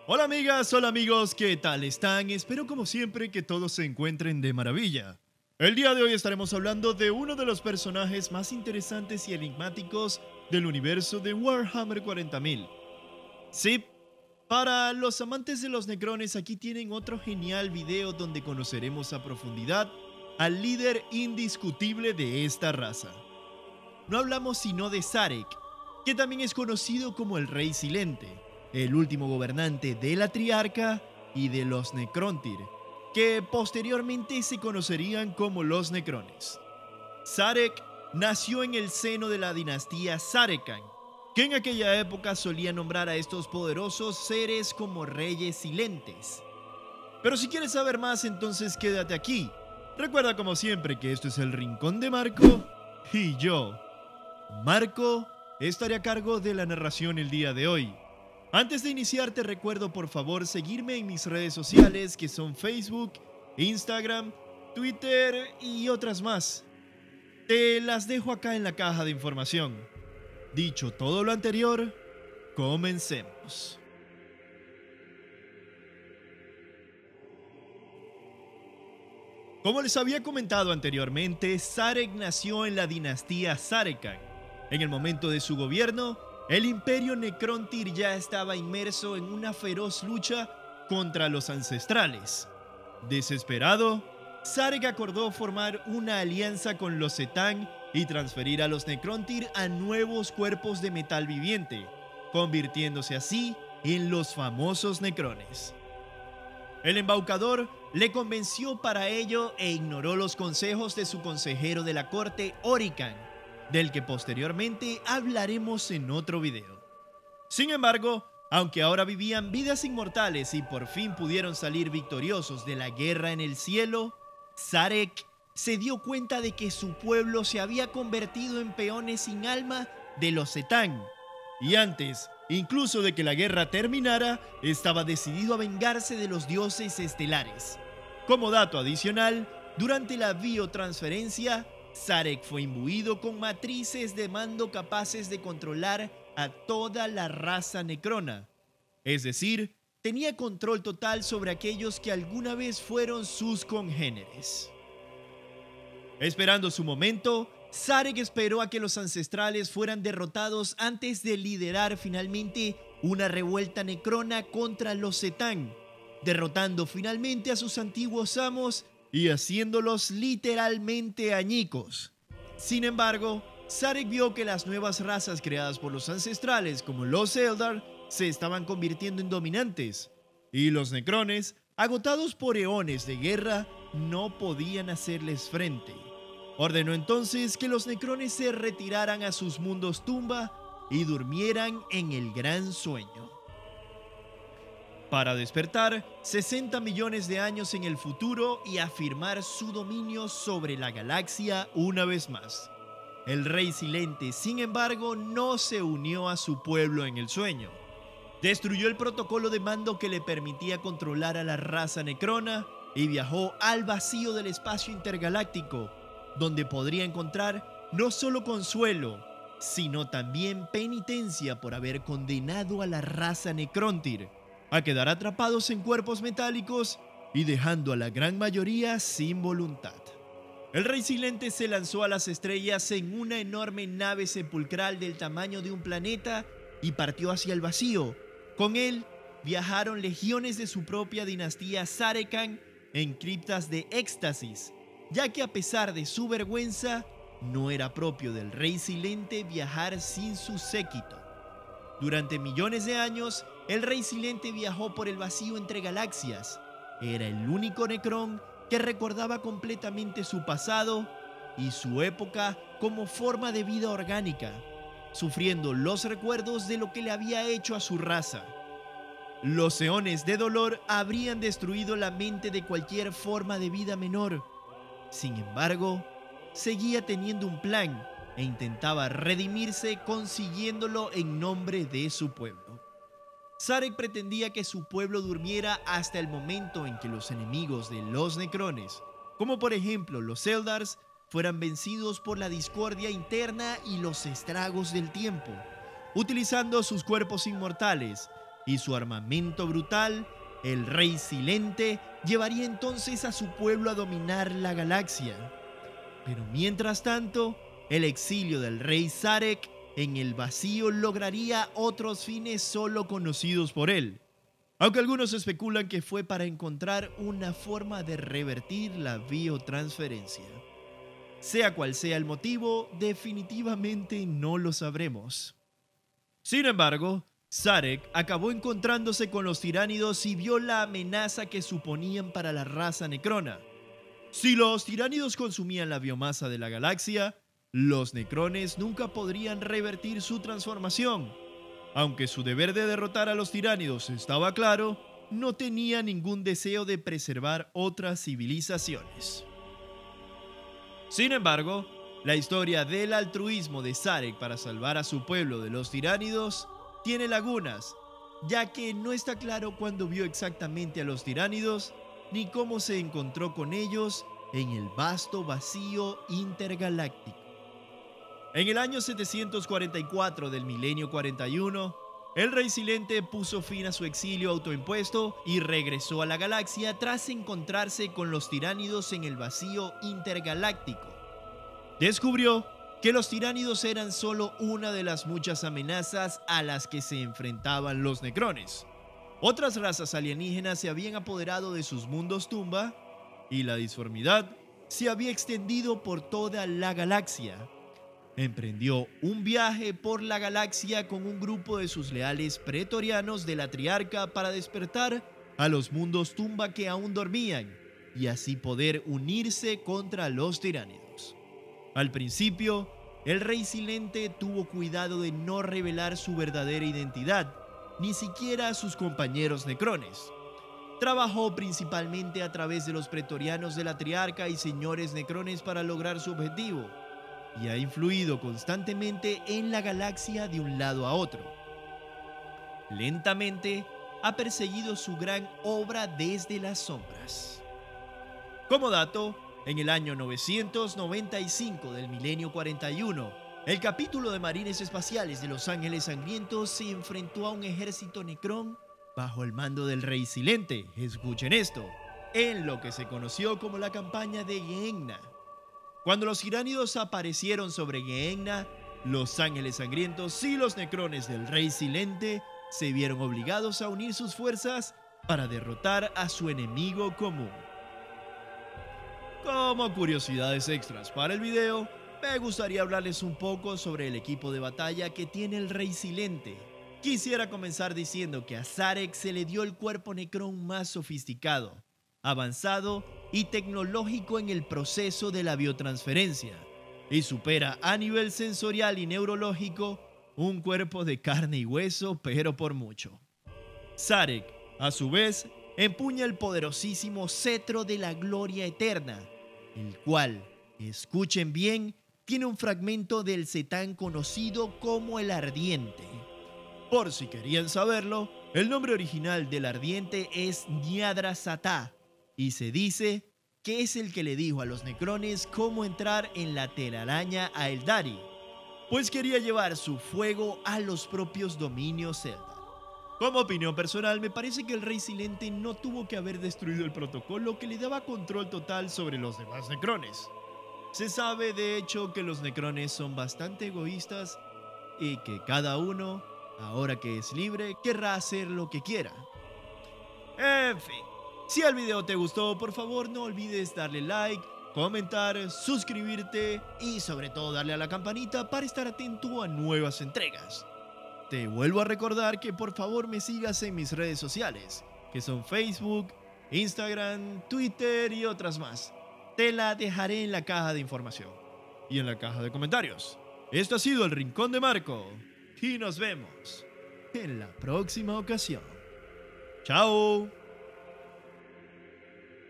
Hola amigas, hola amigos, ¿qué tal están? Espero como siempre que todos se encuentren de maravilla. El día de hoy estaremos hablando de uno de los personajes más interesantes y enigmáticos del universo de Warhammer 40.000. Sí, para los amantes de los Necrones aquí tienen otro genial video donde conoceremos a profundidad al líder indiscutible de esta raza. No hablamos sino de Sarek, que también es conocido como el Rey Silente, el último gobernante de la Triarca y de los Necrontyr, que posteriormente se conocerían como los Necrones. Sarek nació en el seno de la dinastía Sarekhan, que en aquella época solía nombrar a estos poderosos seres como reyes silentes. Pero si quieres saber más, entonces quédate aquí. Recuerda como siempre que esto es el Rincón de Marco y yo, Marco, estaré a cargo de la narración el día de hoy. Antes de iniciar te recuerdo por favor seguirme en mis redes sociales que son Facebook, Instagram, Twitter y otras más. Te las dejo acá en la caja de información. Dicho todo lo anterior, comencemos. Como les había comentado anteriormente, Sarek nació en la dinastía Sarekhan. En el momento de su gobierno, el imperio Necrontyr ya estaba inmerso en una feroz lucha contra los ancestrales. Desesperado, Sarek acordó formar una alianza con los C'tan y transferir a los Necrontyr a nuevos cuerpos de metal viviente, convirtiéndose así en los famosos Necrones. El embaucador le convenció para ello e ignoró los consejos de su consejero de la corte, Orican, del que posteriormente hablaremos en otro video. Sin embargo, aunque ahora vivían vidas inmortales y por fin pudieron salir victoriosos de la guerra en el cielo, Sarek se dio cuenta de que su pueblo se había convertido en peones sin alma de los C'tan, y antes incluso de que la guerra terminara, estaba decidido a vengarse de los dioses estelares. Como dato adicional, durante la biotransferencia, Sarek fue imbuido con matrices de mando capaces de controlar a toda la raza necrona. Es decir, tenía control total sobre aquellos que alguna vez fueron sus congéneres. Esperando su momento, Sarek esperó a que los ancestrales fueran derrotados antes de liderar finalmente una revuelta necrona contra los C'tan, derrotando finalmente a sus antiguos amos y haciéndolos literalmente añicos. Sin embargo, Sarek vio que las nuevas razas creadas por los ancestrales, como los Eldar, se estaban convirtiendo en dominantes, y los Necrones, agotados por eones de guerra, no podían hacerles frente. Ordenó entonces que los Necrones se retiraran a sus mundos tumba y durmieran en el gran sueño, para despertar 60 millones de años en el futuro y afirmar su dominio sobre la galaxia una vez más. El Rey Silente, sin embargo, no se unió a su pueblo en el sueño. Destruyó el protocolo de mando que le permitía controlar a la raza necrona y viajó al vacío del espacio intergaláctico, donde podría encontrar no solo consuelo, sino también penitencia por haber condenado a la raza Necrontyr a quedar atrapados en cuerpos metálicos y dejando a la gran mayoría sin voluntad. El Rey Silente se lanzó a las estrellas en una enorme nave sepulcral del tamaño de un planeta y partió hacia el vacío. Con él viajaron legiones de su propia dinastía Sarekhan en criptas de éxtasis, ya que a pesar de su vergüenza, no era propio del Rey Silente viajar sin su séquito. Durante millones de años, el Rey Silente viajó por el vacío entre galaxias. Era el único Necron que recordaba completamente su pasado y su época como forma de vida orgánica, sufriendo los recuerdos de lo que le había hecho a su raza. Los eones de dolor habrían destruido la mente de cualquier forma de vida menor. Sin embargo, seguía teniendo un plan e intentaba redimirse consiguiéndolo en nombre de su pueblo. Sarek pretendía que su pueblo durmiera hasta el momento en que los enemigos de los Necrones, como por ejemplo los Eldars, fueran vencidos por la discordia interna y los estragos del tiempo, utilizando sus cuerpos inmortales y su armamento brutal, el Rey Silente llevaría entonces a su pueblo a dominar la galaxia. Pero mientras tanto, el exilio del Rey Sarek en el vacío lograría otros fines solo conocidos por él, aunque algunos especulan que fue para encontrar una forma de revertir la biotransferencia. Sea cual sea el motivo, definitivamente no lo sabremos. Sin embargo, Sarek acabó encontrándose con los tiránidos y vio la amenaza que suponían para la raza necrona. Si los tiránidos consumían la biomasa de la galaxia, los necrones nunca podrían revertir su transformación. Aunque su deber de derrotar a los tiránidos estaba claro, no tenía ningún deseo de preservar otras civilizaciones. Sin embargo, la historia del altruismo de Sarek para salvar a su pueblo de los tiránidos tiene lagunas, ya que no está claro cuándo vio exactamente a los tiránidos ni cómo se encontró con ellos en el vasto vacío intergaláctico. En el año 744 del milenio 41, el Rey Silente puso fin a su exilio autoimpuesto y regresó a la galaxia tras encontrarse con los tiránidos en el vacío intergaláctico. Descubrió que los tiránidos eran solo una de las muchas amenazas a las que se enfrentaban los necrones. Otras razas alienígenas se habían apoderado de sus mundos tumba y la disformidad se había extendido por toda la galaxia. Emprendió un viaje por la galaxia con un grupo de sus leales pretorianos de la Triarca para despertar a los mundos tumba que aún dormían y así poder unirse contra los tiránidos. Al principio, el Rey Silente tuvo cuidado de no revelar su verdadera identidad, ni siquiera a sus compañeros necrones. Trabajó principalmente a través de los pretorianos de la Triarca y señores necrones para lograr su objetivo, y ha influido constantemente en la galaxia de un lado a otro. Lentamente, ha perseguido su gran obra desde las sombras. Como dato, en el año 995 del milenio 41, el capítulo de Marines Espaciales de Los Ángeles Sangrientos se enfrentó a un ejército necrón bajo el mando del Rey Silente, escuchen esto, en lo que se conoció como la campaña de Gehenna. Cuando los tiránidos aparecieron sobre Gehenna, los Ángeles Sangrientos y los necrones del Rey Silente se vieron obligados a unir sus fuerzas para derrotar a su enemigo común. Como curiosidades extras para el video, me gustaría hablarles un poco sobre el equipo de batalla que tiene el Rey Silente. Quisiera comenzar diciendo que a Sarek se le dio el cuerpo necrón más sofisticado, avanzado y tecnológico en el proceso de la biotransferencia, y supera a nivel sensorial y neurológico un cuerpo de carne y hueso, pero por mucho. Sarek, a su vez, empuña el poderosísimo cetro de la gloria eterna, el cual, escuchen bien, tiene un fragmento del Setán conocido como el Ardiente. Por si querían saberlo, el nombre original del Ardiente es Nyadra-Satá, y se dice que es el que le dijo a los necrones cómo entrar en la telaraña a Eldari, pues quería llevar su fuego a los propios dominios Eldar. Como opinión personal, me parece que el Rey Silente no tuvo que haber destruido el protocolo que le daba control total sobre los demás necrones. Se sabe de hecho que los necrones son bastante egoístas y que cada uno, ahora que es libre, querrá hacer lo que quiera. En fin, si el video te gustó, por favor no olvides darle like, comentar, suscribirte y sobre todo darle a la campanita para estar atento a nuevas entregas. Te vuelvo a recordar que por favor me sigas en mis redes sociales, que son Facebook, Instagram, Twitter y otras más. Te la dejaré en la caja de información y en la caja de comentarios. Esto ha sido El Rincón de Marco y nos vemos en la próxima ocasión. ¡Chao!